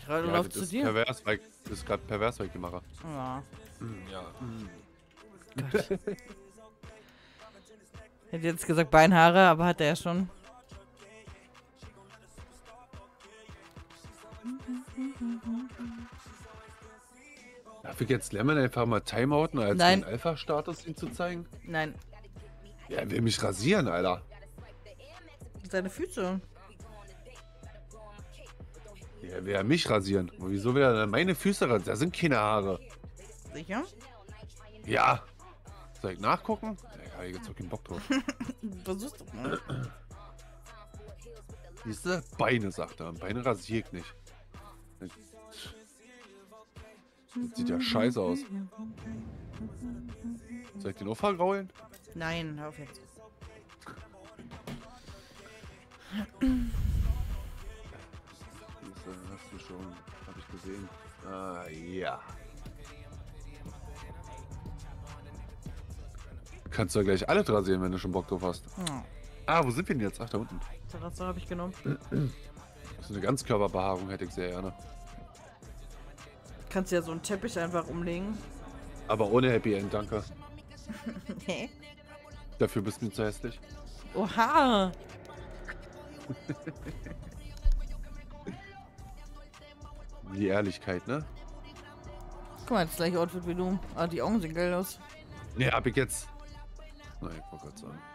Ja, lauf das zu ist dir. pervers, weil das ist gerade pervers, weil ich mache. Ja. Ja. Gott. Hätte jetzt gesagt Beinhaare, aber hat er ja schon. Darf ich jetzt Lemon einfach mal timeouten, als Nein. den Alpha-Status ihm zu zeigen? Nein. Ja, er will mich rasieren, Alter. Seine Füße. Ja, er will ja mich rasieren. Und wieso will er denn meine Füße rasieren? Da sind keine Haare. Sicher? Ja. Soll ich nachgucken? Ja, ich hab jetzt auch keinen Bock drauf. Versuchst du mal. Diese Beine, sagt er. Beine rasiere ich nicht. Das sieht ja scheiße aus. Soll ich den auch vergraulen? Nein, hör auf jetzt. Diese hast du schon. Hab ich gesehen. Ah, ja. Kannst du ja gleich alle rasieren, wenn du schon Bock drauf hast. Oh. Ah, wo sind wir denn jetzt? Ach, da unten. Terrasse habe ich genommen. Das ist eine Ganzkörperbehaarung, hätte ich sehr gerne. Kannst ja so einen Teppich einfach umlegen. Aber ohne Happy End, danke. Hä? Dafür bist du mir zu hässlich. Oha! Die Ehrlichkeit, ne? Guck mal, das gleiche Outfit wie du. Ah, die Augen sehen geil aus. Ne, hab ich jetzt. Nein, ich wollte gerade sagen.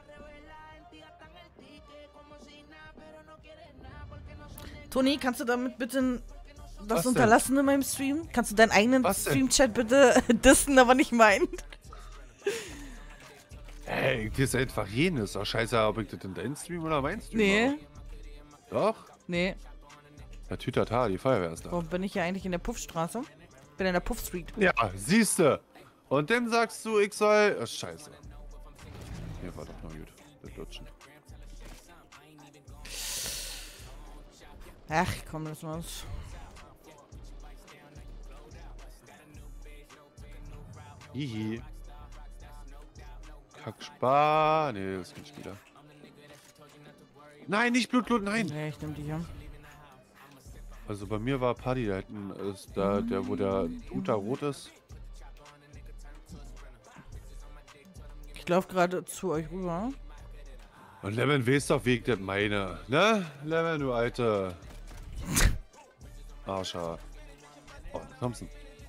Toni, kannst du damit bitte das Was unterlassen in meinem Stream? Kannst du deinen eigenen Was denn? Stream-Chat bitte dissen, aber nicht meinen? Hey, das ist einfach jenes. Ach, scheiße, ob ich das in deinen Stream oder meinen Stream Nee, mache. Doch? nee. Der Tütata, die Feuerwehr ist da. Warum bin ich ja eigentlich in der Puffstraße? Bin in der Puff-Street. Ja, siehste. Und dann sagst du, ich soll... Ach, scheiße. Hier war doch noch gut. Das Lutschen. Ach, komm, lass mal's. Hihi. Kackspar. Nee, das ist kein Spieler. Nein, nicht Blut, nein. Nee, ich nehm die hier. Also bei mir war Paddy, da hinten ist da, der, wo der Tuta rot ist. Ich laufe gerade zu euch rüber. Und Lemon weiß doch, wie ich das meine. Ne? Lemon, du alte Arscher. Oh, Thompson.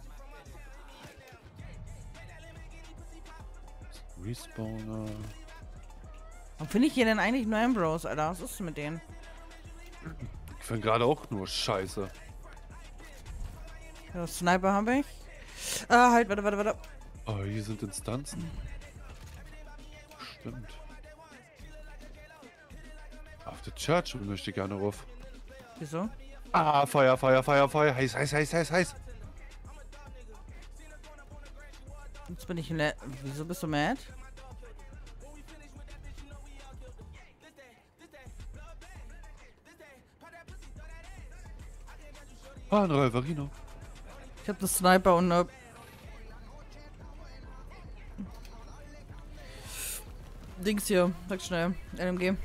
Respawner. Warum finde ich hier denn eigentlich nur Ambrose, Alter? Was ist denn mit denen? Ich finde gerade auch nur Scheiße. Ja, Sniper habe ich. Ah, halt, warte. Oh, hier sind Instanzen. Stimmt. Auf der Church möchte ich gerne rauf. Wieso? Ah, Feuer. Heiß. Jetzt bin ich in der... Wieso bist du mad? Ah, ein Räuverino. Ich hab das Sniper und eine... Dings hier. Sag schnell. LMG.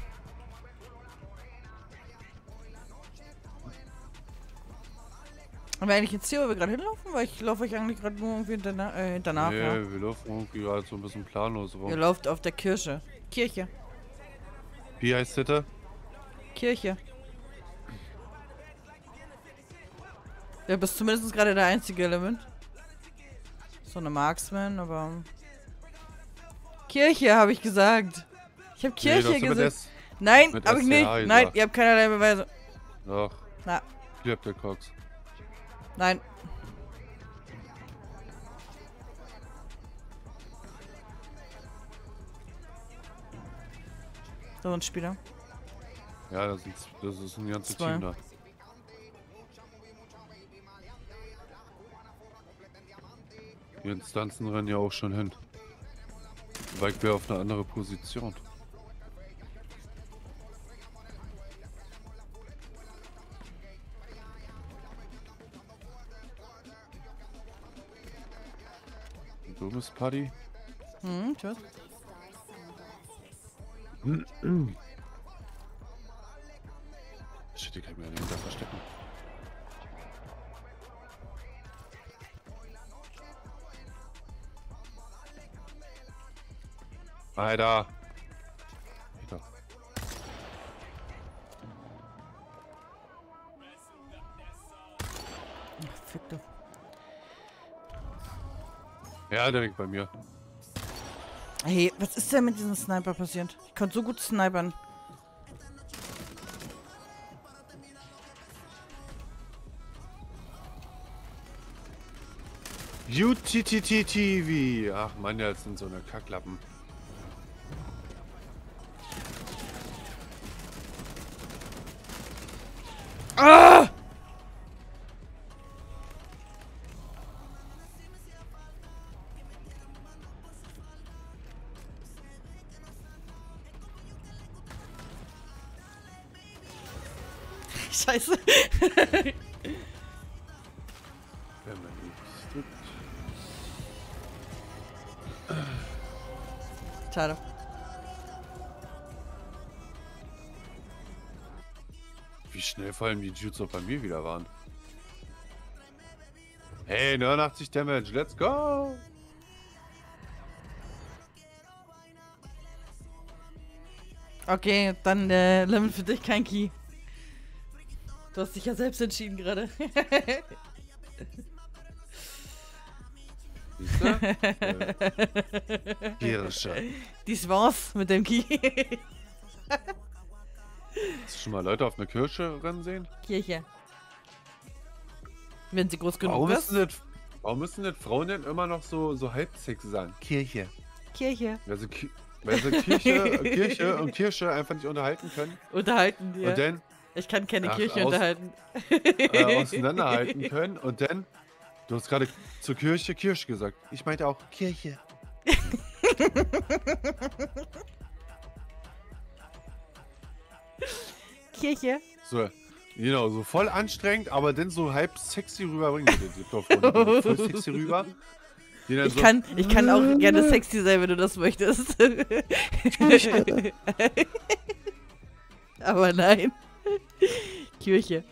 Haben wir eigentlich jetzt hier, wo wir gerade hinlaufen? Weil ich laufe euch eigentlich gerade nur irgendwie hinterher. Nee, Ja. wir laufen irgendwie gerade so ein bisschen planlos rum. Ihr lauft auf der Kirche. Kirche. Wie heißt das da? Kirche. Ja, bist zumindest gerade der einzige Element. So eine Marksman, aber... Kirche, habe ich gesagt. Ich habe Kirche Nee, gesagt. das Nein, mit habe ich SCH nicht. gesagt. Nein, ihr habt keinerlei Beweise. Doch, Na, Kleptocox. nein. So ein Spieler. Ja, das ist ein ganzes Zwei. Team da. Die Instanzen rennen ja auch schon hin. Weil ich wäre auf eine andere Position. Du bist Paddy? Tschüss. Shit, ich kann mich ja nicht da verstecken. Alter. Alter. Fick doch. Ja, direkt bei mir. Hey, was ist denn mit diesem Sniper passiert? Ich konnte so gut snipern. UTTTV. Ach Mann, jetzt sind so eine Kacklappen. Ah! Scheiße. Wenn man X drückt. Schade. Wie schnell vor allem die Jutsu bei mir wieder waren. Hey, 89 Damage, let's go! Okay, dann Lemon für dich kein Key. Du hast dich ja selbst entschieden gerade. Siehste? Kirsche. Dies war's mit dem Key. Hast du schon mal Leute auf einer Kirsche rennen sehen? Kirche. Wenn sie groß genug Warum ist. müssen nicht Frauen denn immer noch so halbsexy sagen? Kirche. Kirche. Weil sie Kirche und Kirsche einfach nicht unterhalten können. Unterhalten wir. Und dann Ich kann keine Kirche unterhalten. auseinanderhalten können. Und dann, du hast gerade zur Kirche Kirche gesagt. Ich meinte auch Kirche. Kirche. So, genau, so voll anstrengend, aber dann so halb sexy rüberbringen. Die Dorfrunde voll sexy rüber. Die dann Ich kann auch gerne sexy sein, wenn du das möchtest. Aber nein. Kirche.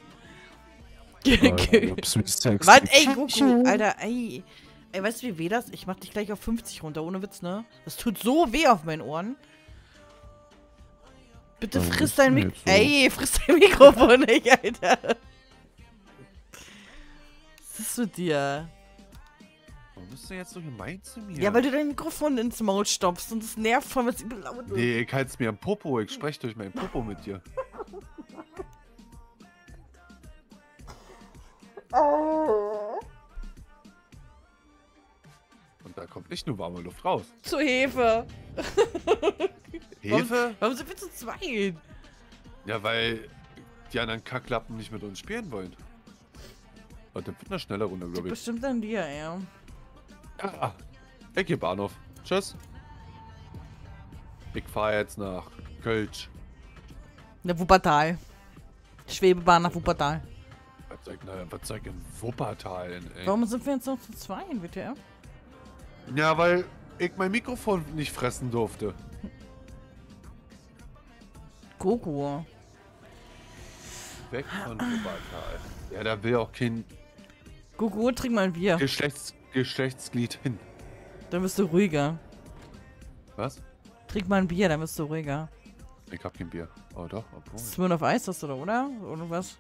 Mann, ey, Goku, Alter, ey. Ey, weißt du, wie weh das? Ich mach dich gleich auf 50 runter, ohne Witz, ne? Das tut so weh auf meinen Ohren. Bitte friss dein Mikrofon. So. Ey, friss dein Mikrofon nicht, Alter. Was ist mit dir? Warum bist du jetzt so gemein zu mir? Ja, weil du dein Mikrofon ins Maul stopfst und es nervt von was übel laut ist. Nee, ich halt's mir am Popo. Ich spreche durch meinen Popo mit dir. Und da kommt nicht nur warme Luft raus. Zu Hefe. Hefe? Warum sind wir zu zweit? Ja, weil die anderen Kacklappen nicht mit uns spielen wollen. Und dann wird eine schnelle Runde, glaube ich. Bestimmt an dir, ey. Ah, ich geh Bahnhof. Tschüss. Ich fahre jetzt nach Kölsch. Na, Wuppertal. Schwebebahn nach Wuppertal. Was soll ich in Wuppertal denn, ey? Warum sind wir jetzt noch zu zweit, WTF? Ja, weil ich mein Mikrofon nicht fressen durfte. Goku. Weg von Wuppertal. Ja, da will auch kein Goku, trink mal ein Bier. Geschlechtsglied hin. Dann bist du ruhiger. Was? Trink mal ein Bier, dann bist du ruhiger. Ich hab kein Bier. Oh doch, obwohl. Smirnoff Eis hast du da, oder? Oder was?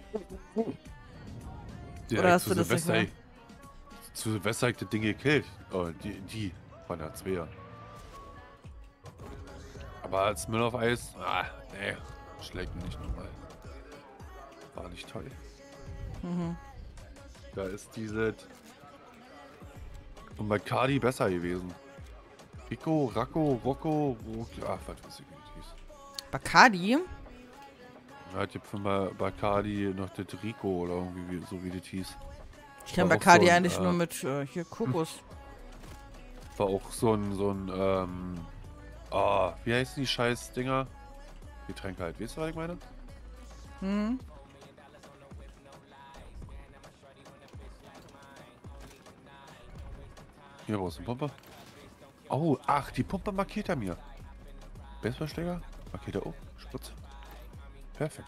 Direkt Oder hast zu du das nicht Silvester, mehr? zu Silvester hab ich das Ding gekillt. Oh, die von der Zweier. Aber als Smirnoff Eis, nee, schlägt mich nicht nochmal. War nicht toll. Mhm. Da ist diese und bei Cardi besser gewesen. Rico, Racco, Rocco, ach, was weiß ich, wie das hieß. Bacardi? Ja, ich hab von Bacardi noch das Rico oder irgendwie so wie das hieß. Ich kenn War auch Bacardi so ein, eigentlich nur mit hier Kokos. War auch so ein wie heißen die scheiß Dinger? Getränke halt, weißt du, was ich meine? Hm? Hier brauchst du eine Pumpe. Oh, ach, die Pumpe markiert er mir. Baseballschläger? Markiert er auch. Spritze. Perfekt.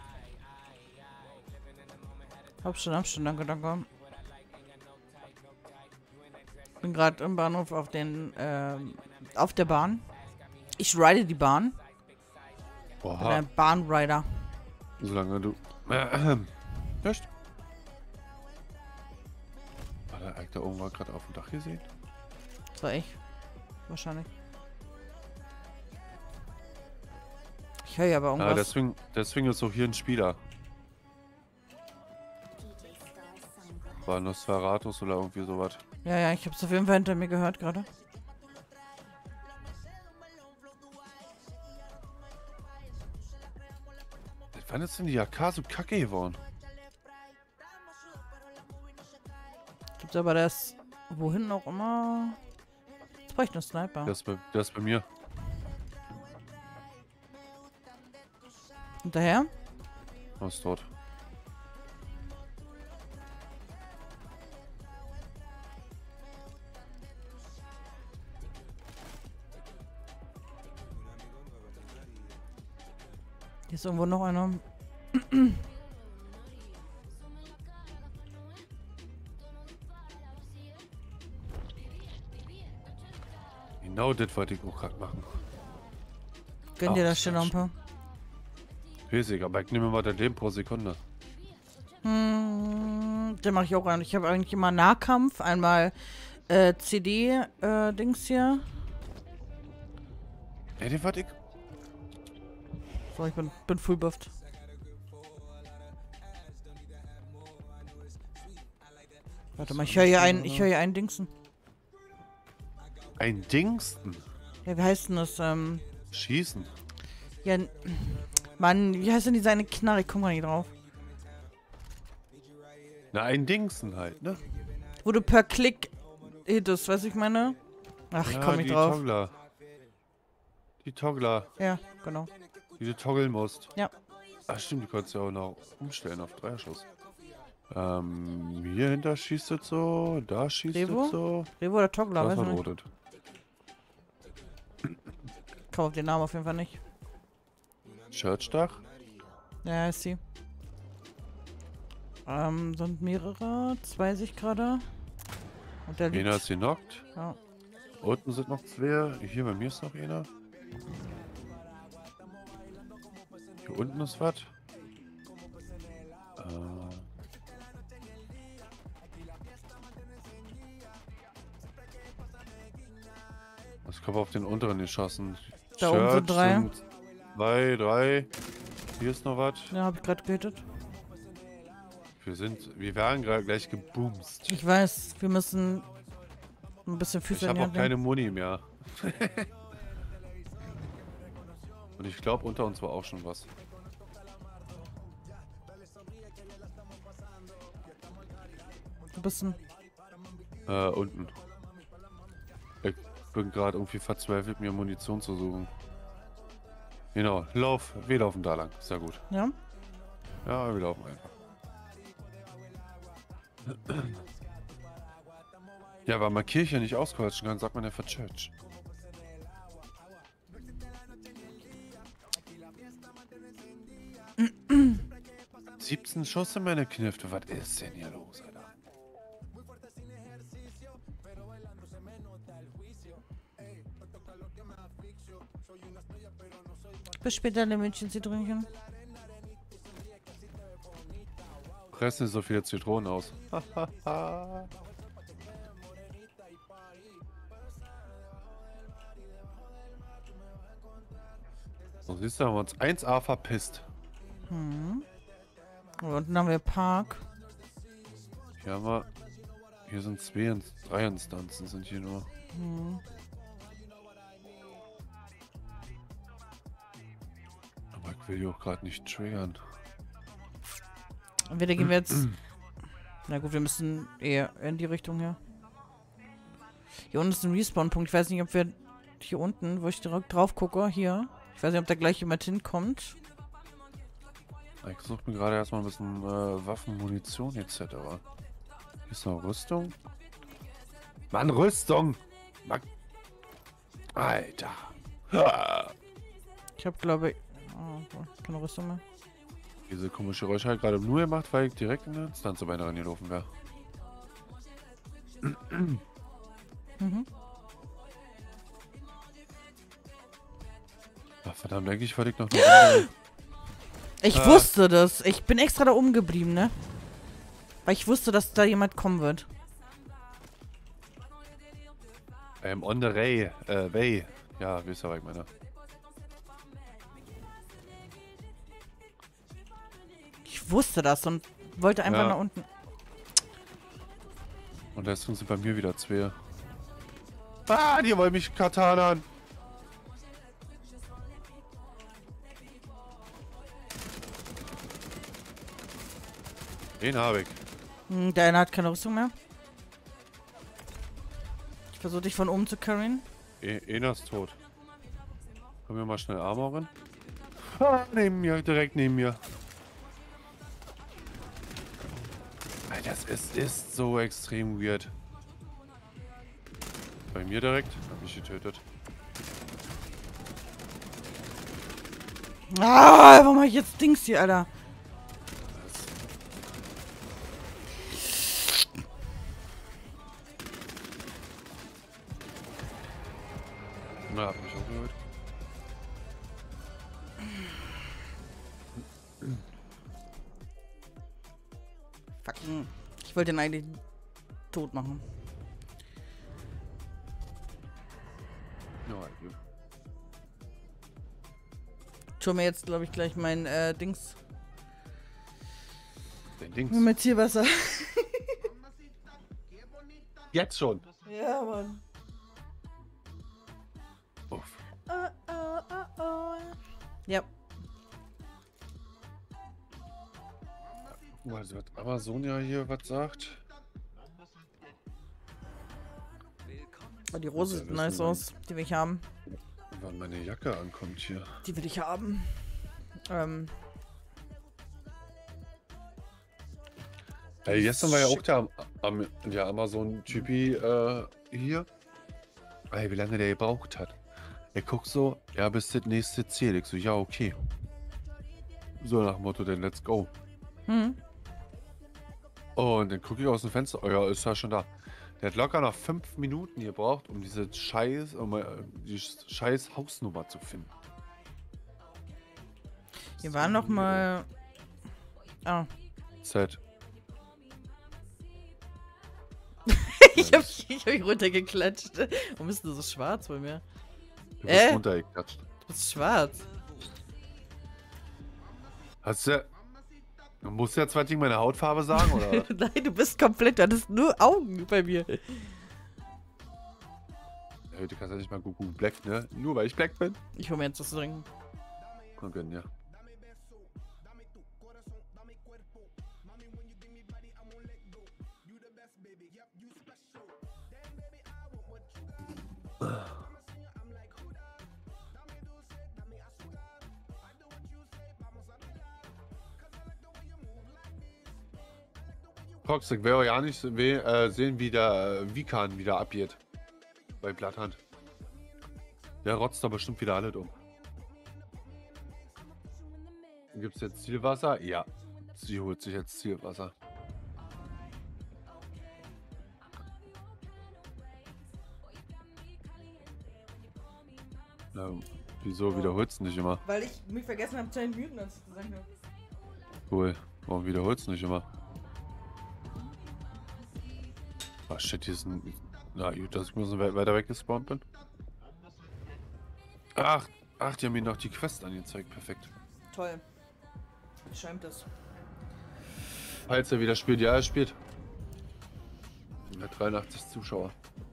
Hab schon, danke, danke. Bin gerade im Bahnhof auf der Bahn. Ich ride die Bahn. Bin Oha. ein Bahnrider. Solange du... Echt? War der Alter irgendwann gerade auf dem Dach gesehen? Das war ich. Wahrscheinlich. Ich höre ja aber Ja, irgendwas. deswegen ist auch hier ein Spieler. War Nosferatus oder irgendwie sowas. Ja, ich hab's auf jeden Fall hinter mir gehört gerade. Wann ist denn die AK so kacke geworden? Gibt's aber das, wohin auch immer. Jetzt brauche ich einen Sniper. Der ist bei mir. Hinterher? Was ist dort? Hier ist irgendwo noch einer. Genau das wollte ich auch gerade machen. Gönn dir Ach, das noch ein paar. Riesig, aber ich nehme mal das Leben pro Sekunde. Den mache ich auch an. Ich habe eigentlich immer Nahkampf, einmal CD-Dings hier. Ey, den wollte ich... So, ich bin full buffed. Warte mal, ich höre hier einen Dingsen. Ein Dingsten. Ja, wie heißt denn das? Schießen. Ja, Mann, wie heißt denn die seine Knarre? Ich komm gar nicht drauf. Na, ein Dingsten halt, ne? Wo du per Klick hittest, weißt du, ich meine? Ach, ich komm nicht drauf. Toggler. Die Toggler, Ja, genau. die du toggeln musst. Ja. Ach stimmt, die kannst du ja auch noch umstellen auf Dreierschuss. Hier hinter schießt es so, da schießt Revo? es so. Revo oder Toggler, Das weiß ich war nicht. rotet. Ich komm auf den Namen auf jeden Fall nicht. Churchdach? Ja, ist sie. Sind mehrere. Zwei sehe ich gerade. Und der Einer liegt. ist genockt. Ja. Unten sind noch zwei. Hier bei mir ist noch einer. Hier unten ist was. Ich habe auf den unteren geschossen. Da oben sind drei. Sind zwei, drei. Hier ist noch was. Ja, hab ich gerade gehittet. Wir werden gerade gleich geboomst. Ich weiß, wir müssen ein bisschen Ich Füße in habe die auch Hand keine nehmen. Muni mehr. Und ich glaube, unter uns war auch schon was. Du bist ein... Unten. Ich bin gerade irgendwie verzweifelt, mir Munition zu suchen. Genau, wir laufen da lang. Sehr gut. Ja? Ja, wir laufen einfach. Ja, weil man Kirche nicht ausquatschen kann, sagt man ja für Church. Mhm. 17 Schuss in meine Knifte. Was ist denn hier los, Alter? Bis später, der Mädchen sie trinken. Fressen so viele Zitronen aus. So, siehst du, haben wir uns 1A verpisst. Und unten haben wir Park. Hier sind drei Instanzen sind hier nur. Aber ich will die auch gerade nicht triggern. Entweder gehen wir jetzt... Na gut, wir müssen eher in die Richtung her. Hier unten ist ein Respawn-Punkt. Ich weiß nicht, ob wir hier unten, wo ich direkt drauf gucke, hier. Ich weiß nicht, ob da gleich jemand hinkommt. Ich suche mir gerade erstmal ein bisschen Waffen, Munition etc. Hier ist noch Rüstung. Mann, Rüstung! Mann. Alter. Ich habe, glaube ich... Oh, keine Rüstung mehr. Diese komische Geräusche hat gerade nur gemacht, weil ich direkt in eine Instanz zu beinahe reingelaufen wäre. Ach, verdammt, eigentlich wollte ich noch eine Runde. Ich wusste das. Ich bin extra da oben geblieben, ne? Weil ich wusste, dass da jemand kommen wird. On the way. Ja, wisst ihr, was ich meine. Ich wusste das und wollte einfach Ja. nach unten. Und deswegen sind bei mir wieder zwei. Ah, die wollen mich katanan. Den habe ich. Der eine hat keine Rüstung mehr. Ich versuche dich von oben zu carryen. Einer ist tot. Können wir mal schnell Armoren? Ah, neben mir, direkt neben mir. Alter, das ist so extrem weird. Bei mir direkt? Hab mich getötet. Ah, warum mach ich jetzt Dings hier, Alter? Na, hab mich auch gehört. Fucking. Ich wollte den eigentlich tot machen. Ja, gut. Ich hol mir jetzt, glaube ich, gleich mein Dings. Den Dings. Mit Zielwasser. Jetzt schon. Ja, Mann. Uff. Ja. Guck mal, was Amazon ja hier was sagt. Oh, die Rose Ja, sieht wissen nice wir. aus. Die will ich haben. Wann meine Jacke ankommt hier. Die will ich haben. Hey, gestern war ja auch der Amazon-Typi hier. Ey, wie lange der gebraucht hat. Er guckt so, ja, bis das nächste Ziel. Ich so, ja, okay. So nach dem Motto, dann let's go. Hm. Und dann gucke ich aus dem Fenster, oh ja, ist ja schon da. Der hat locker noch 5 Minuten gebraucht, um diese die scheiß Hausnummer zu finden. Wir waren noch mal. Ah. Z. ich hab mich runtergeklatscht. Warum bist du so schwarz bei mir? Du bist runtergeklatscht. Du bist schwarz. Hast du... Du musst jetzt was gegen meine Hautfarbe sagen, oder? Nein, du bist komplett. Du hattest nur Augen bei mir. Hey, du kannst ja nicht mal Google Black, ne? Nur weil ich Black bin. Ich hol mir jetzt was zu trinken. Okay, ja. Fox, ich will ja nicht sehen, wie der Vikan wieder abgeht. Bei Blatthand. Der rotzt da bestimmt wieder alle um. Gibt es jetzt Zielwasser? Ja. Sie holt sich jetzt Zielwasser. Wieso wiederholst du nicht immer? Weil ich mich vergessen habe zu entmuten, als ich gesagt habe. Cool. Warum wiederholst du nicht immer? Ah, shit, hier ist ein... Na gut, dass ich ein bisschen weiter weggespawnt bin. Ach, die haben mir noch die Quest angezeigt. Perfekt. Toll. Schäumt es. Falls er wieder spielt, ja, er spielt. Er hat 83 Zuschauer.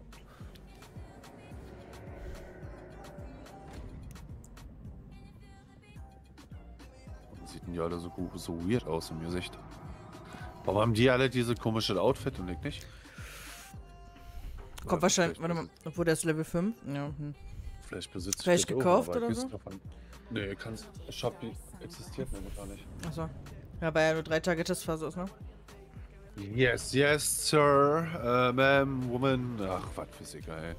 Sieht denn ja alle so weird aus im Gesicht. Warum haben die alle diese komische Outfit und ich nicht? Kommt wahrscheinlich, warte mal, obwohl der ist Level 5. Ja. Vielleicht besitzt ich Vielleicht das auch, gekauft aber oder ich so? weiß davon- Nee, kannst. Shop existiert nämlich gar nicht. Achso. Ja, weil ja nur 3 Tage Testphase ist, ne? Yes, yes, sir. Ma'am, woman. Ach, was für egal.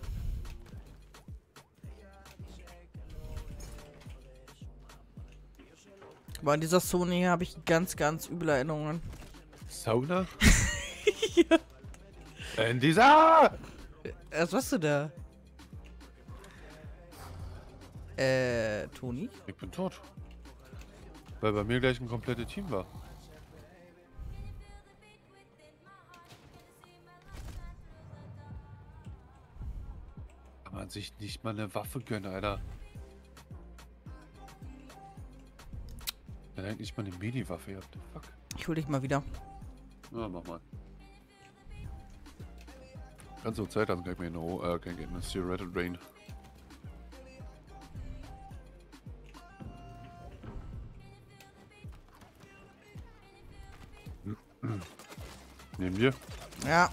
Aber an dieser Sony hier habe ich ganz, ganz üble Erinnerungen. Sauna? In dieser. Was machst du da? Toni? Ich bin tot. Weil bei mir gleich ein komplettes Team war. Kann man sich nicht mal eine Waffe gönnen, Alter. Dann eigentlich mal eine Mini-Waffe gehabt. Fuck. Ich hol dich mal wieder. Ja, mach mal. Ganz so Zeit, dann kann ich mir eine Theoretic Rain. Nehmen wir? Ja.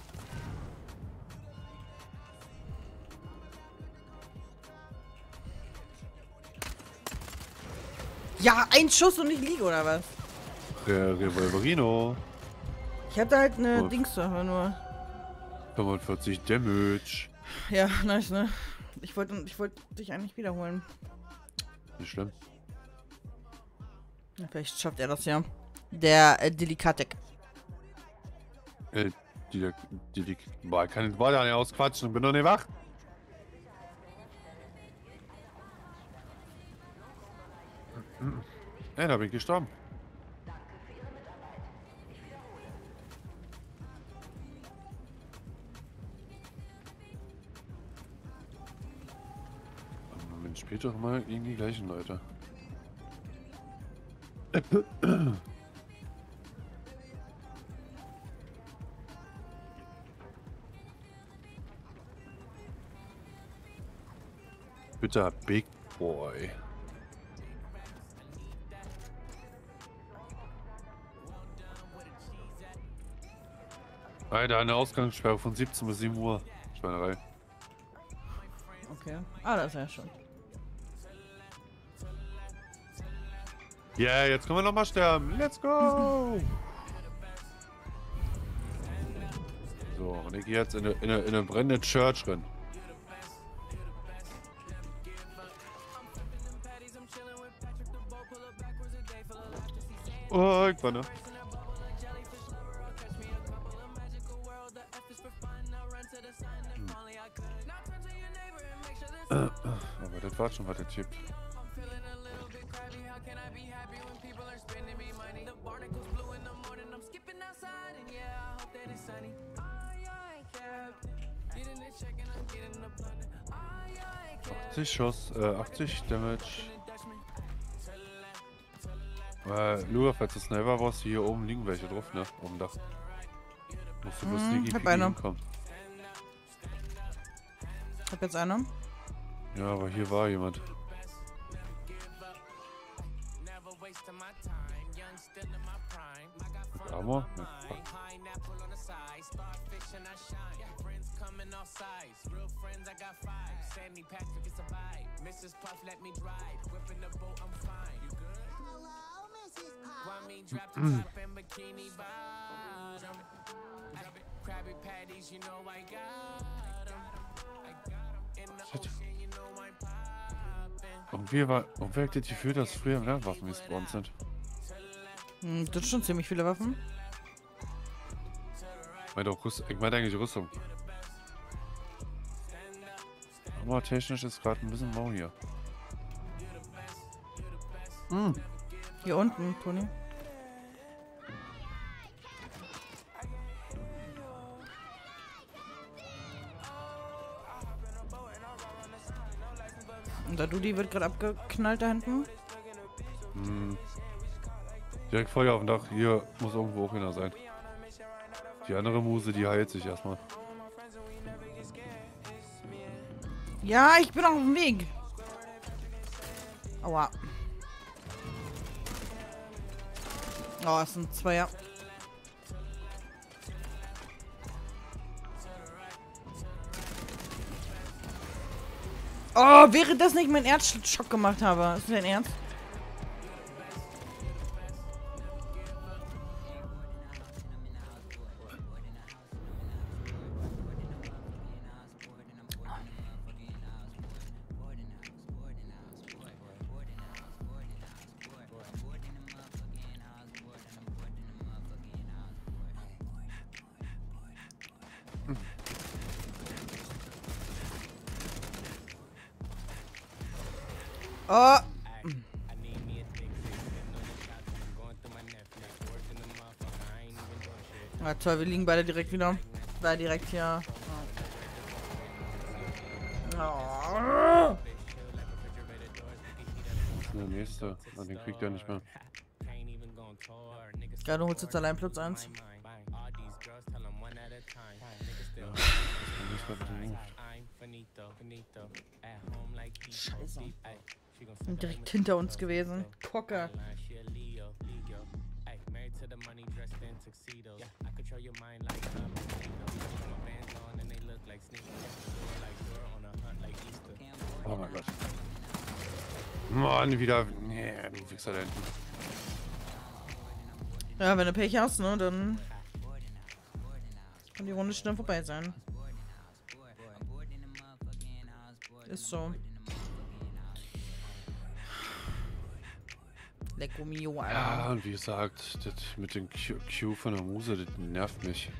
Ja, ein Schuss und ich liege, oder was? Revolverino. Ich hatte halt eine Gut. Dingssache nur. 45 Damage. Ja, nice, ne? Ich wollte dich eigentlich wiederholen. Nicht schlimm. Ja, vielleicht schafft er das ja. Der Delikatek. Boah, ich kann den Ball ja nicht ausquatschen und bin noch nicht wach. Ey, da bin ich gestorben. Moment, spielt doch mal gegen die gleichen Leute. Bitte, Big Boy. Alter, eine Ausgangssperre von 17 bis 7 Uhr. Schweinerei. Okay. Ah, das ist ja schon. Ja, yeah, jetzt können wir noch mal sterben. Let's go! So, und ich gehe jetzt in eine brennende Church rein. Oh, ich war ne? Aber das war schon, was der tippt. Schuss, 80 Damage. Lua, falls du Sniper warst, hier oben liegen welche drauf, ne? Oben Dach. Musst du bloß sneaky hab einer. kommen. Hab jetzt einer. Ja, aber hier war jemand. Mit Armor? Ja, fuck. Shit. Und wer hat das Gefühl, dass früher mehr Waffen gespawnt sind? Das sind schon ziemlich viele Waffen. Ich meine eigentlich Rüstung. Aber technisch ist gerade ein bisschen mau hier. Hier unten, Toni. Und der Dudi wird gerade abgeknallt da hinten. Direkt Feuer auf dem Dach. Hier muss irgendwo auch einer sein. Die andere Muse, die heilt sich erstmal. Ja, ich bin auf dem Weg. Aua. Oh, es sind Zweier. Oh, wäre das nicht mein Erzschock gemacht habe. Ist das dein Ernst? Oh! Na toll, wir liegen beide direkt wieder. Beide direkt hier. Oh. Das ist der nächste. Und den kriegt er nicht mehr. Ja, du holst jetzt allein Platz 1. Scheiße. Und direkt hinter uns gewesen. Kocke. Oh mein Gott. Mann, wieder. Nee, du Wichser da hinten. Ja, wenn du Pech hast, ne, dann kann die Runde schnell vorbei sein. Ist so. Lecco mio, Alter. Ja, und wie gesagt, das mit dem Q von der Muse, das nervt mich.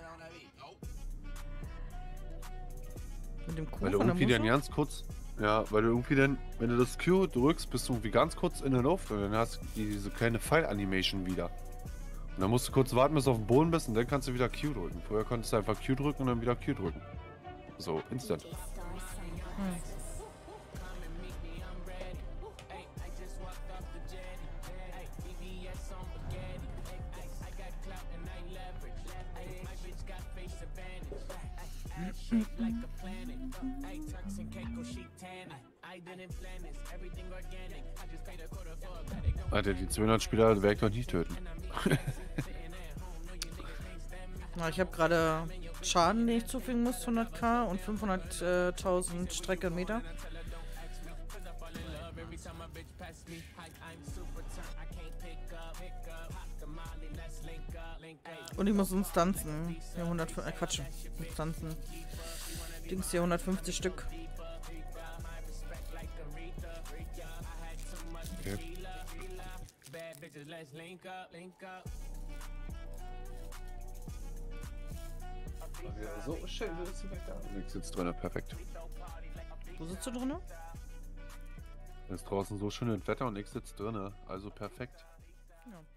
Mit dem Kuh Weil du von der irgendwie dann Muse? ganz kurz. Ja, weil du irgendwie dann, wenn du das Q drückst, bist du irgendwie ganz kurz in der Luft und dann hast du diese kleine Pfeil-Animation wieder. Und dann musst du kurz warten, bis du auf dem Boden bist und dann kannst du wieder Q drücken. Vorher konntest du einfach Q drücken und dann wieder Q drücken. So, instant. Hm. Alter, die 200 Spieler werde ich doch nicht töten. Na, ich habe gerade Schaden, den ich zufügen muss, 100k und 500.000 Streckenmeter. Und ich muss Instanzen. Ja, 100, Quatsch. Instanzen. Dings hier 150 Stück. Okay. So schön, das ist Wetter. Nix sitzt drin, perfekt. Wo sitzt du drin? Es ist draußen so schönes Wetter und nichts sitzt drin, also perfekt. Ja.